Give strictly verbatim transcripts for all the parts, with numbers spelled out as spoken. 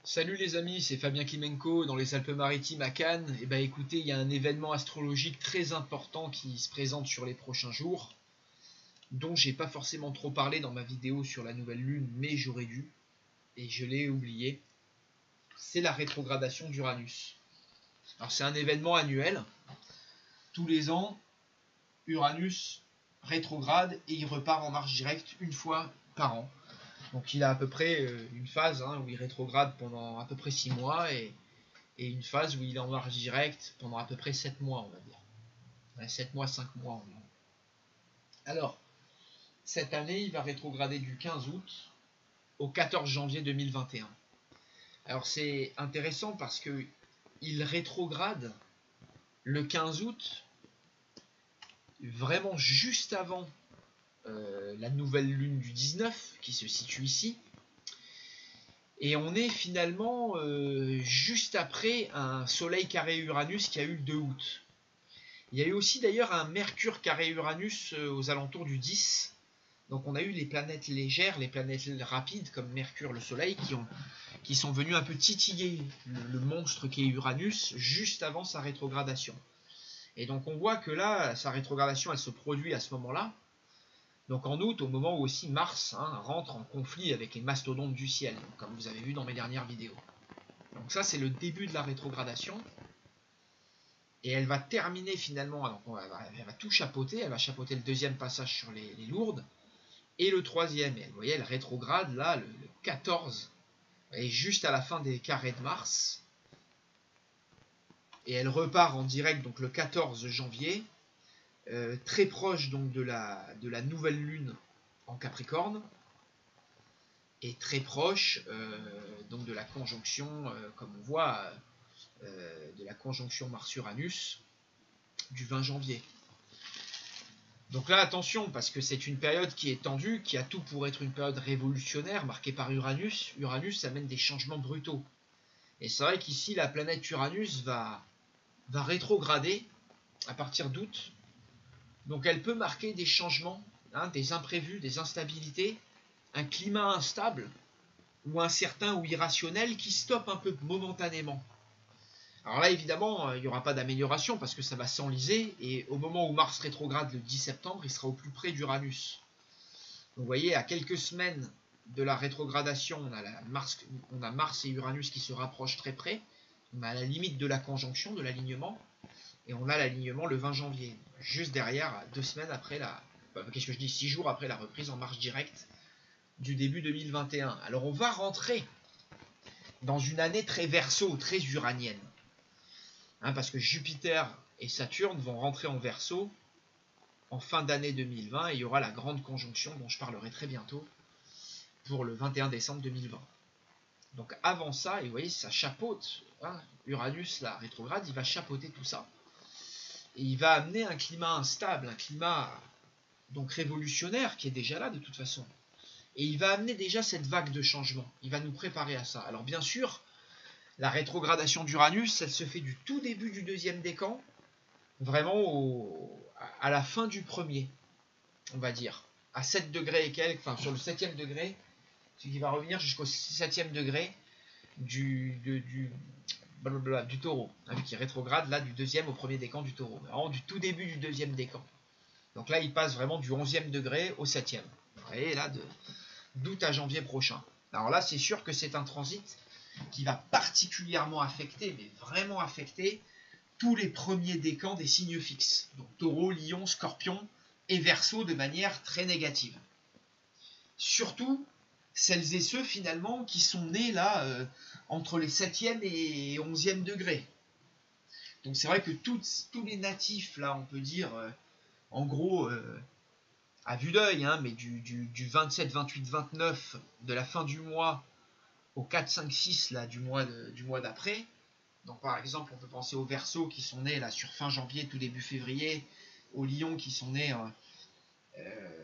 Salut les amis, c'est Fabien Klimenko dans les Alpes-Maritimes à Cannes. Et bah écoutez, il y a un événement astrologique très important qui se présente sur les prochains jours, dont j'ai pas forcément trop parlé dans ma vidéo sur la nouvelle lune, mais j'aurais dû, et je l'ai oublié. C'est la rétrogradation d'Uranus. Alors c'est un événement annuel. Tous les ans, Uranus rétrograde et il repart en marche directe une fois par an. Donc il a à peu près une phase hein, où il rétrograde pendant à peu près six mois et, et une phase où il est en marche directe pendant à peu près sept mois, on va dire. Ouais, sept mois, cinq mois environ. Alors, cette année, il va rétrograder du quinze août au quatorze janvier deux mille vingt et un. Alors c'est intéressant parce que il rétrograde le quinze août, vraiment juste avant euh, la nouvelle lune du dix-neuf qui se situe ici. Et on est finalement euh, juste après un soleil carré Uranus qui a eu le deux août. Il y a eu aussi d'ailleurs un Mercure carré Uranus euh, aux alentours du dix. Donc on a eu les planètes légères, les planètes rapides comme Mercure, le soleil, qui, ont, qui sont venus un peu titiller le, le monstre qu'est Uranus juste avant sa rétrogradation. Et donc on voit que là, sa rétrogradation, elle se produit à ce moment-là. Donc en août, au moment où aussi Mars hein, rentre en conflit avec les mastodontes du ciel, comme vous avez vu dans mes dernières vidéos. Donc ça, c'est le début de la rétrogradation. Et elle va terminer finalement, donc elle, va, elle va tout chapeauter, elle va chapeauter le deuxième passage sur les, les lourdes, et le troisième. Et vous voyez, elle rétrograde là, le, le quatorze, et juste à la fin des carrés de Mars. Et elle repart en direct donc le quatorze janvier. Euh, très proche donc de la, de la nouvelle lune en Capricorne et très proche euh, donc de la conjonction euh, comme on voit euh, de la conjonction Mars-Uranus du vingt janvier. Donc là attention parce que c'est une période qui est tendue, qui a tout pour être une période révolutionnaire marquée par Uranus. Uranus amène des changements brutaux et c'est vrai qu'ici la planète Uranus va, va rétrograder à partir d'août. Donc elle peut marquer des changements, hein, des imprévus, des instabilités, un climat instable, ou incertain ou irrationnel qui stoppe un peu momentanément. Alors là évidemment il n'y aura pas d'amélioration parce que ça va s'enliser et au moment où Mars rétrograde le dix septembre, il sera au plus près d'Uranus. Donc vous voyez, à quelques semaines de la rétrogradation, on a, la Mars, on a Mars et Uranus qui se rapprochent très près, on a la limite de la conjonction, de l'alignement, et on a l'alignement le vingt janvier, juste derrière, deux semaines après la... Qu'est-ce que je dis, six jours après la reprise en marche directe du début deux mille vingt et un. Alors on va rentrer dans une année très Verseau, très uranienne. Hein, parce que Jupiter et Saturne vont rentrer en Verseau en fin d'année deux mille vingt et il y aura la grande conjonction dont je parlerai très bientôt pour le vingt et un décembre deux mille vingt. Donc avant ça, et vous voyez, ça chapeaute. Hein, Uranus, la rétrograde, il va chapeauter tout ça. Et il va amener un climat instable, un climat donc révolutionnaire qui est déjà là de toute façon. Et il va amener déjà cette vague de changement. Il va nous préparer à ça. Alors bien sûr, la rétrogradation d'Uranus, elle se fait du tout début du deuxième décan, vraiment au, à la fin du premier, on va dire. À sept degrés et quelques, enfin sur le septième degré, ce qui va revenir jusqu'au septième degré du, de, du, blablabla, du taureau. Hein, qui rétrograde là du deuxième au premier décan du taureau. Vraiment du tout début du deuxième décan. Donc là, il passe vraiment du onzième degré au septième. Vous voyez là, de d'août à janvier prochain. Alors là, c'est sûr que c'est un transit qui va particulièrement affecter, mais vraiment affecter, tous les premiers décans des signes fixes. Donc Taureau, Lion, Scorpion et Verseau de manière très négative. Surtout celles et ceux finalement qui sont nés là euh, entre les septième et onzième degrés. Donc c'est vrai que toutes, tous les natifs là, on peut dire, euh, en gros... Euh, à vue d'œil, hein, mais du, du, du vingt-sept, vingt-huit, vingt-neuf de la fin du mois au quatre, cinq, six là, du mois, de, du mois d'après. Donc par exemple, on peut penser aux Verseaux qui sont nés là, sur fin janvier, tout début février, aux Lions qui sont nés euh, euh,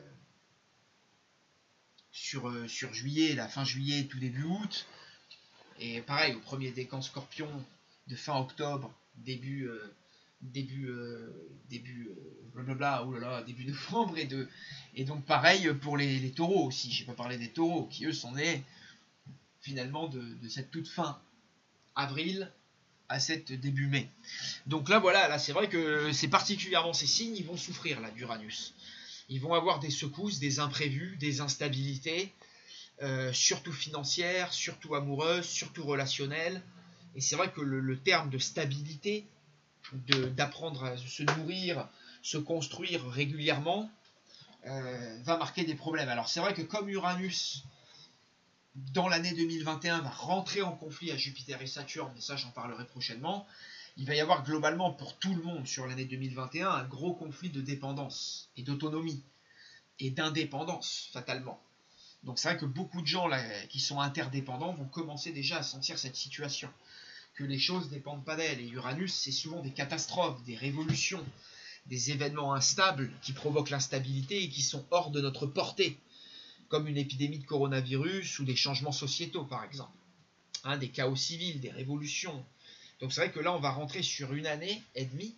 sur, euh, sur juillet, la fin juillet, tout début août. Et pareil, au premier décan Scorpion de fin octobre, début... Euh, début euh, début euh, blablabla, oh là là, début novembre et de et donc pareil pour les, les taureaux aussi. J'ai pas parlé des taureaux qui eux sont nés finalement de, de cette toute fin avril à cette début mai. Donc là voilà, là c'est vrai que c'est particulièrement ces signes, ils vont souffrir là d'Uranus. Ils vont avoir des secousses, des imprévus, des instabilités, euh, surtout financières, surtout amoureuses, surtout relationnelles. Et c'est vrai que le, le terme de stabilité, d'apprendre à se nourrir, se construire régulièrement, euh, va marquer des problèmes. Alors c'est vrai que comme Uranus, dans l'année deux mille vingt et un, va rentrer en conflit à Jupiter et Saturne, mais ça j'en parlerai prochainement, il va y avoir globalement pour tout le monde sur l'année deux mille vingt et un un gros conflit de dépendance et d'autonomie et d'indépendance fatalement. Donc c'est vrai que beaucoup de gens là, qui sont interdépendants vont commencer déjà à sentir cette situation, que les choses ne dépendent pas d'elles. Et Uranus, c'est souvent des catastrophes, des révolutions, des événements instables qui provoquent l'instabilité et qui sont hors de notre portée, comme une épidémie de coronavirus ou des changements sociétaux par exemple, hein, des chaos civils, des révolutions. Donc c'est vrai que là on va rentrer sur une année et demie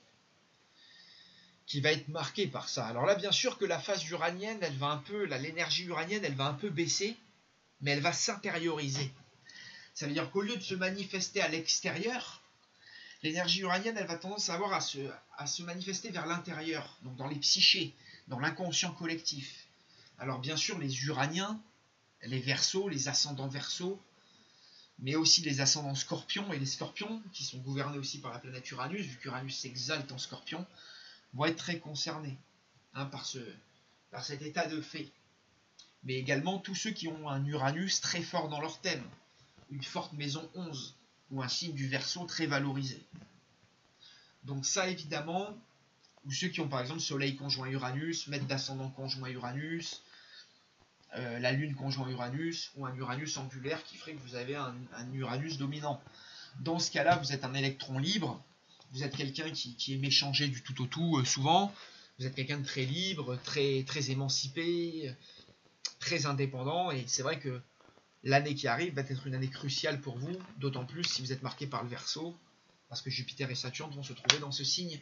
qui va être marquée par ça. Alors là bien sûr que la phase uranienne, elle va un peu, l'énergie uranienne, elle va un peu baisser, mais elle va s'intérioriser. Ça veut dire qu'au lieu de se manifester à l'extérieur, l'énergie uranienne, elle va tendance à avoir à se, à se manifester vers l'intérieur, donc dans les psychés, dans l'inconscient collectif. Alors bien sûr, les uraniens, les verseaux, les ascendants verseaux, mais aussi les ascendants scorpions, et les scorpions, qui sont gouvernés aussi par la planète Uranus, vu qu'Uranus s'exalte en scorpion, vont être très concernés hein, par, ce, par cet état de fait. Mais également tous ceux qui ont un Uranus très fort dans leur thème, une forte maison onze, ou un signe du Verseau très valorisé. Donc ça évidemment, ou ceux qui ont par exemple Soleil conjoint Uranus, maître d'ascendant conjoint Uranus, euh, la Lune conjoint Uranus, ou un Uranus angulaire qui ferait que vous avez un, un Uranus dominant. Dans ce cas-là, vous êtes un électron libre, vous êtes quelqu'un qui, qui aime échanger du tout au tout euh, souvent, vous êtes quelqu'un de très libre, très, très émancipé, très indépendant, et c'est vrai que l'année qui arrive va être une année cruciale pour vous, d'autant plus si vous êtes marqué par le Verseau, parce que Jupiter et Saturne vont se trouver dans ce signe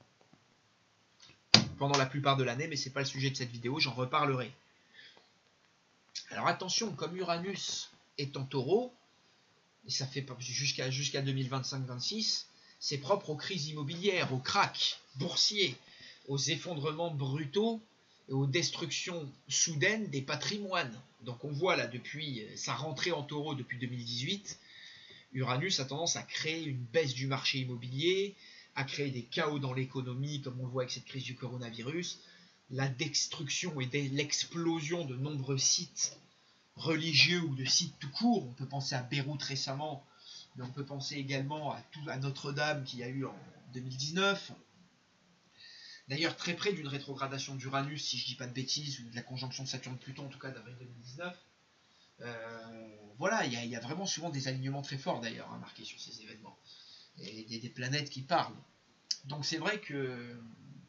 pendant la plupart de l'année, mais ce n'est pas le sujet de cette vidéo, j'en reparlerai. Alors attention, comme Uranus est en taureau, et ça fait jusqu'à jusqu'à deux mille vingt-cinq vingt-six, c'est propre aux crises immobilières, aux cracks boursiers, aux effondrements brutaux et aux destructions soudaines des patrimoines. Donc on voit là depuis sa rentrée en taureau depuis deux mille dix-huit, Uranus a tendance à créer une baisse du marché immobilier, à créer des chaos dans l'économie comme on le voit avec cette crise du coronavirus, la destruction et l'explosion de nombreux sites religieux ou de sites tout court. On peut penser à Beyrouth récemment, mais on peut penser également à, tout, à Notre-Dame qu'il y a eu en deux mille dix-neuf. D'ailleurs très près d'une rétrogradation d'Uranus, si je ne dis pas de bêtises, ou de la conjonction de Saturne-Pluton en tout cas d'avril deux mille dix-neuf. Euh, voilà, il y, y a vraiment souvent des alignements très forts d'ailleurs hein, marqués sur ces événements. Et des, des planètes qui parlent. Donc c'est vrai que...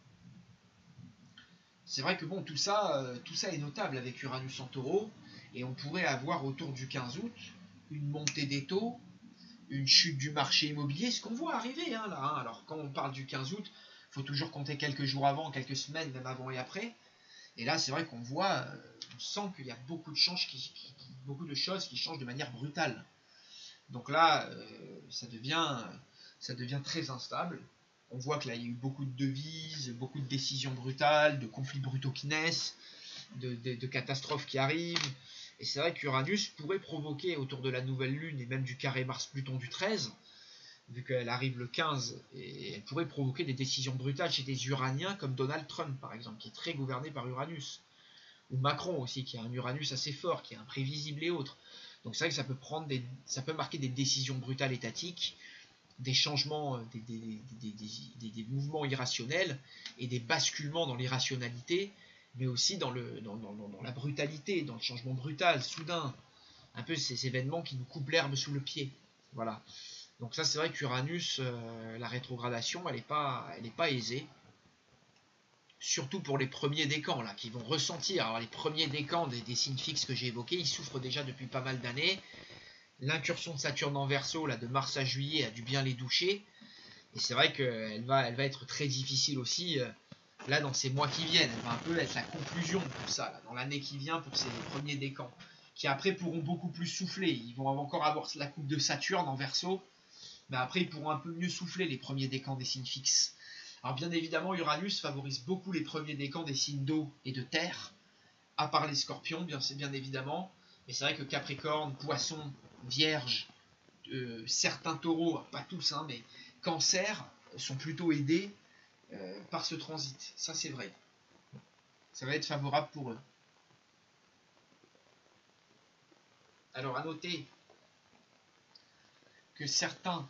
C'est vrai que bon, tout ça, euh, tout ça est notable avec Uranus en taureau, et on pourrait avoir autour du quinze août une montée des taux, une chute du marché immobilier, ce qu'on voit arriver hein, là. Hein. Alors quand on parle du quinze août, il faut toujours compter quelques jours avant, quelques semaines, même avant et après. Et là, c'est vrai qu'on voit, euh, on sent qu'il y a beaucoup de, changes qui, qui, qui, beaucoup de choses qui changent de manière brutale. Donc là, euh, ça, devient, ça devient très instable. On voit que là, il y a eu beaucoup de devises, beaucoup de décisions brutales, de conflits brutaux qui naissent, de, de, de catastrophes qui arrivent. Et c'est vrai qu'Uranus pourrait provoquer autour de la nouvelle lune et même du carré Mars-Pluton du treize, vu qu'elle arrive le quinze, et elle pourrait provoquer des décisions brutales chez des Uraniens comme Donald Trump par exemple, qui est très gouverné par Uranus. Ou Macron aussi, qui a un Uranus assez fort, qui est imprévisible et autres. Donc c'est vrai que ça peut, prendre des, ça peut marquer des décisions brutales étatiques, des changements, des, des, des, des, des, des mouvements irrationnels et des basculements dans l'irrationalité, mais aussi dans, le, dans, dans, dans la brutalité, dans le changement brutal, soudain. Un peu ces événements qui nous coupent l'herbe sous le pied. Voilà. Donc ça c'est vrai qu'Uranus, euh, la rétrogradation, elle n'est pas, elle n'est pas aisée. Surtout pour les premiers décans, là, qui vont ressentir. Alors les premiers décans des, des signes fixes que j'ai évoqués, ils souffrent déjà depuis pas mal d'années. L'incursion de Saturne en Verseau, là, de mars à juillet, a dû bien les doucher. Et c'est vrai qu'elle va, elle va être très difficile aussi, euh, là, dans ces mois qui viennent. Elle va un peu être la conclusion de tout ça, là, dans l'année qui vient, pour ces premiers décans, qui après pourront beaucoup plus souffler. Ils vont encore avoir la coupe de Saturne en Verseau, mais après ils pourront un peu mieux souffler les premiers décans des signes fixes. Alors bien évidemment, Uranus favorise beaucoup les premiers décans des signes d'eau et de terre, à part les scorpions, bien, bien évidemment. Mais c'est vrai que Capricorne, Poisson, Vierge, euh, certains taureaux, pas tous, hein, mais Cancer, sont plutôt aidés euh, par ce transit. Ça c'est vrai. Ça va être favorable pour eux. Alors à noter que certains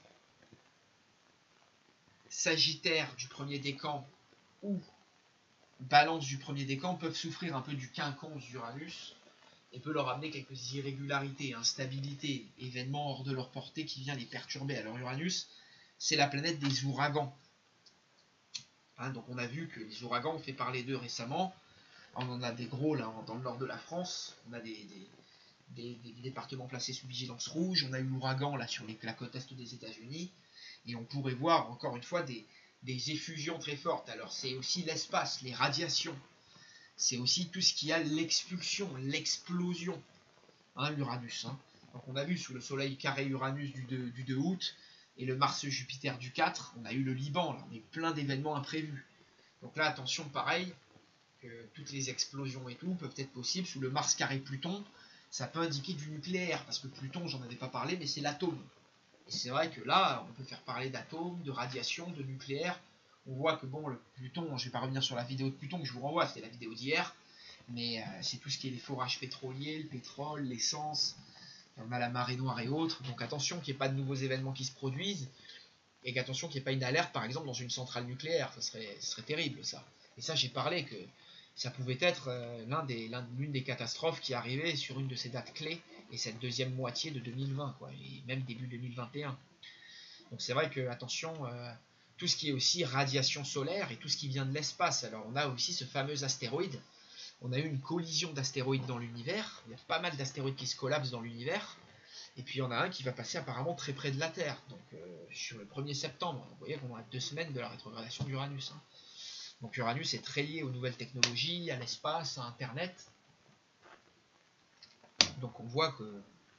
Sagittaires du premier décan ou Balance du premier décan peuvent souffrir un peu du quinconce d'Uranus et peut leur amener quelques irrégularités, instabilités, événements hors de leur portée qui vient les perturber. Alors Uranus, c'est la planète des ouragans. Hein, donc on a vu que les ouragans, on fait parler d'eux récemment. On en a des gros là dans le nord de la France. On a des, des, des, des départements placés sous vigilance rouge. On a eu l'ouragan là sur les, la côte est des États-Unis. Et on pourrait voir encore une fois des, des effusions très fortes. Alors c'est aussi l'espace, les radiations. C'est aussi tout ce qui a l'expulsion, l'explosion. Hein, l'Uranus. Hein. Donc on a vu sous le soleil carré Uranus du deux, du deux août et le Mars-Jupiter du quatre, on a eu le Liban. Là, on a eu plein d'événements imprévus. Donc là, attention, pareil, que toutes les explosions et tout peuvent être possibles. Sous le Mars carré Pluton, ça peut indiquer du nucléaire, parce que Pluton, j'en avais pas parlé, mais c'est l'atome. Et c'est vrai que là, on peut faire parler d'atomes, de radiation, de nucléaire. On voit que bon, le Pluton, je vais pas revenir sur la vidéo de Pluton que je vous renvoie, c'était la vidéo d'hier, mais euh, c'est tout ce qui est les forages pétroliers, le pétrole, l'essence, on a la marée noire et autres. Donc attention qu'il n'y ait pas de nouveaux événements qui se produisent, et qu'attention qu'il n'y ait pas une alerte, par exemple, dans une centrale nucléaire. Ça serait, ça serait terrible, ça. Et ça, j'ai parlé que ça pouvait être euh, l'un des, l'un, l'une des catastrophes qui arrivait sur une de ces dates clés, et cette deuxième moitié de deux mille vingt, quoi, et même début deux mille vingt et un. Donc c'est vrai que, attention, euh, tout ce qui est aussi radiation solaire et tout ce qui vient de l'espace. Alors on a aussi ce fameux astéroïde. On a eu une collision d'astéroïdes dans l'univers. Il y a pas mal d'astéroïdes qui se collapsent dans l'univers. Et puis il y en a un qui va passer apparemment très près de la Terre. Donc euh, sur le premier septembre. Vous voyez qu'on a deux semaines de la rétrogradation d'Uranus. Hein. Donc Uranus est très lié aux nouvelles technologies, à l'espace, à Internet. Donc on voit que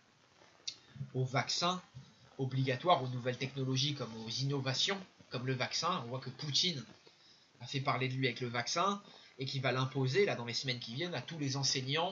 aux vaccins obligatoires, aux nouvelles technologies comme aux innovations, comme le vaccin, on voit que Poutine a fait parler de lui avec le vaccin et qu'il va l'imposer là dans les semaines qui viennent à tous les enseignants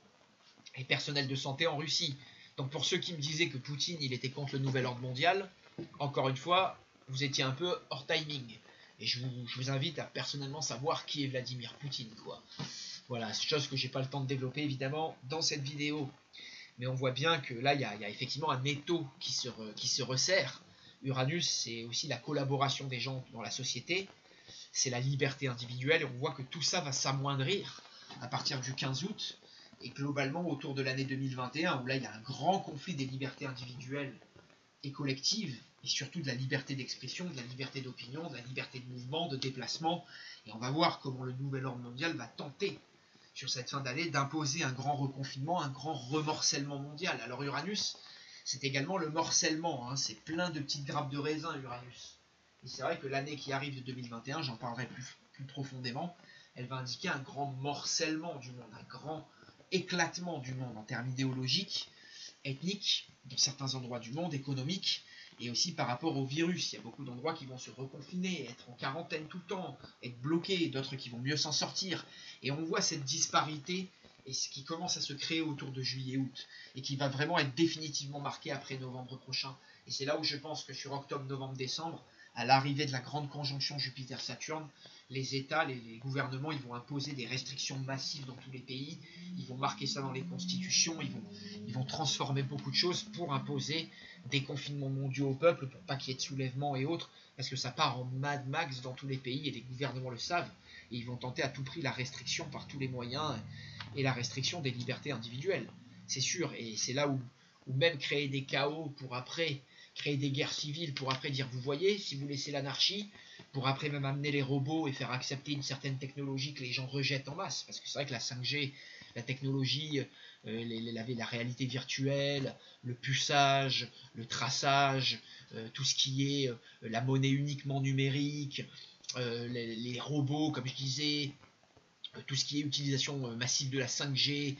et personnels de santé en Russie. Donc pour ceux qui me disaient que Poutine il était contre le nouvel ordre mondial, encore une fois, vous étiez un peu hors timing. Et je vous, je vous invite à personnellement savoir qui est Vladimir Poutine, quoi. Voilà, c'est chose que j'ai pas le temps de développer évidemment dans cette vidéo. Mais on voit bien que là, il y a, y a effectivement un étau qui se, re, qui se resserre. Uranus, c'est aussi la collaboration des gens dans la société. C'est la liberté individuelle. Et on voit que tout ça va s'amoindrir à partir du quinze août. Et globalement, autour de l'année deux mille vingt et un, où là, il y a un grand conflit des libertés individuelles et collectives. Et surtout de la liberté d'expression, de la liberté d'opinion, de la liberté de mouvement, de déplacement. Et on va voir comment le nouvel ordre mondial va tenter sur cette fin d'année d'imposer un grand reconfinement, un grand remorcellement mondial. Alors Uranus, c'est également le morcellement, hein, c'est plein de petites grappes de raisin Uranus. Et c'est vrai que l'année qui arrive de deux mille vingt et un, j'en parlerai plus, plus profondément, elle va indiquer un grand morcellement du monde, un grand éclatement du monde en termes idéologiques, ethniques, dans certains endroits du monde, économiques, et aussi par rapport au virus. Il y a beaucoup d'endroits qui vont se reconfiner, être en quarantaine tout le temps, être bloqués, d'autres qui vont mieux s'en sortir. Et on voit cette disparité et ce qui commence à se créer autour de juillet-août et qui va vraiment être définitivement marqué après novembre prochain. Et c'est là où je pense que sur octobre, novembre, décembre, à l'arrivée de la grande conjonction Jupiter-Saturne, les États, les, les gouvernements, ils vont imposer des restrictions massives dans tous les pays, ils vont marquer ça dans les constitutions, ils vont, ils vont transformer beaucoup de choses pour imposer des confinements mondiaux au peuple, pour pas qu'il y ait de soulèvements et autres, parce que ça part en Mad Max dans tous les pays et les gouvernements le savent, et ils vont tenter à tout prix la restriction par tous les moyens et la restriction des libertés individuelles, c'est sûr, et c'est là où, où même créer des chaos pour après créer des guerres civiles, pour après dire vous voyez, si vous laissez l'anarchie, pour après même amener les robots et faire accepter une certaine technologie que les gens rejettent en masse, parce que c'est vrai que la cinq G, la technologie, euh, les, les, la, la réalité virtuelle, le puçage, le traçage, euh, tout ce qui est euh, la monnaie uniquement numérique, euh, les, les robots, comme je disais, euh, tout ce qui est utilisation euh, massive de la cinq G,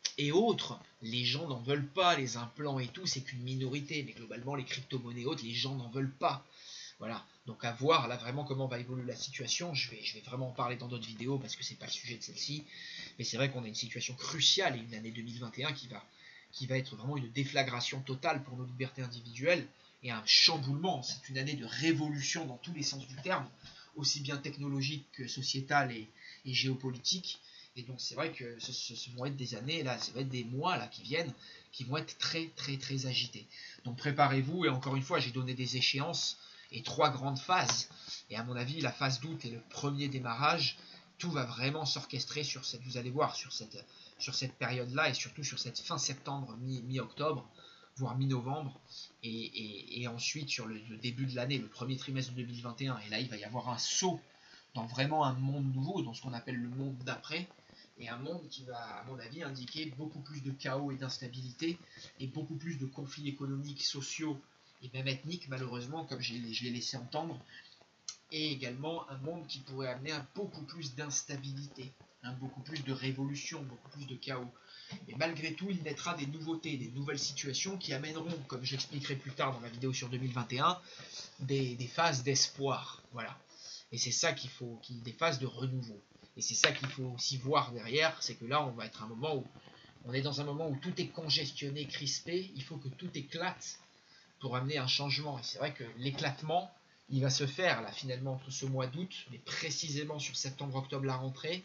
et autres, les gens n'en veulent pas, les implants et tout, c'est qu'une minorité, mais globalement les crypto-monnaies autres, les gens n'en veulent pas. Voilà, donc à voir là vraiment comment va évoluer la situation, je vais, je vais vraiment en parler dans d'autres vidéos parce que c'est pas le sujet de celle-ci, mais c'est vrai qu'on a une situation cruciale et une année deux mille vingt et un qui va, qui va être vraiment une déflagration totale pour nos libertés individuelles et un chamboulement, c'est une année de révolution dans tous les sens du terme, aussi bien technologique que sociétal et, et géopolitique. Et donc c'est vrai que ce, ce, ce vont être des années, là, ça va être des mois là qui viennent, qui vont être très très très agités. Donc préparez-vous, et encore une fois, j'ai donné des échéances et trois grandes phases. Et à mon avis, la phase d'août est le premier démarrage. Tout va vraiment s'orchestrer sur cette, vous allez voir, sur cette, sur cette période-là, et surtout sur cette fin septembre, mi-octobre, voire mi-novembre, et, et, et ensuite sur le, le début de l'année, le premier trimestre de deux mille vingt et un. Et là, il va y avoir un saut dans vraiment un monde nouveau, dans ce qu'on appelle le monde d'après, et un monde qui va, à mon avis, indiquer beaucoup plus de chaos et d'instabilité, et beaucoup plus de conflits économiques, sociaux, et même ethniques, malheureusement, comme je l'ai laissé entendre, et également un monde qui pourrait amener un beaucoup plus d'instabilité, un beaucoup plus de révolution, beaucoup plus de chaos. Et malgré tout, il naîtra des nouveautés, des nouvelles situations qui amèneront, comme j'expliquerai plus tard dans la vidéo sur deux mille vingt et un, des, des phases d'espoir. Voilà. Et c'est ça qu'il faut, qui, des phases de renouveau. Et c'est ça qu'il faut aussi voir derrière, c'est que là, on va être un moment où on est dans un moment où tout est congestionné, crispé. Il faut que tout éclate pour amener un changement. Et c'est vrai que l'éclatement, il va se faire là finalement entre ce mois d'août, mais précisément sur septembre-octobre la rentrée,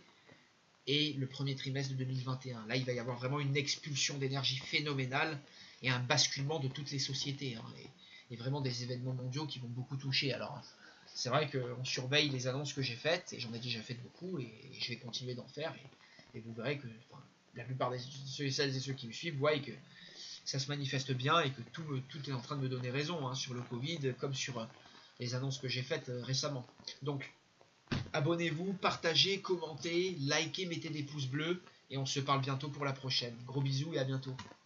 et le premier trimestre de deux mille vingt et un. Là, il va y avoir vraiment une expulsion d'énergie phénoménale et un basculement de toutes les sociétés. Hein, et, et vraiment des événements mondiaux qui vont beaucoup toucher. Alors, c'est vrai qu'on surveille les annonces que j'ai faites, et j'en ai déjà fait beaucoup, et, et je vais continuer d'en faire. Et, et vous verrez que enfin, la plupart des ceux et celles et ceux qui me suivent voient que ça se manifeste bien et que tout, tout est en train de me donner raison, hein, sur le Covid, comme sur les annonces que j'ai faites euh, récemment. Donc, abonnez-vous, partagez, commentez, likez, mettez des pouces bleus, et on se parle bientôt pour la prochaine. Gros bisous et à bientôt.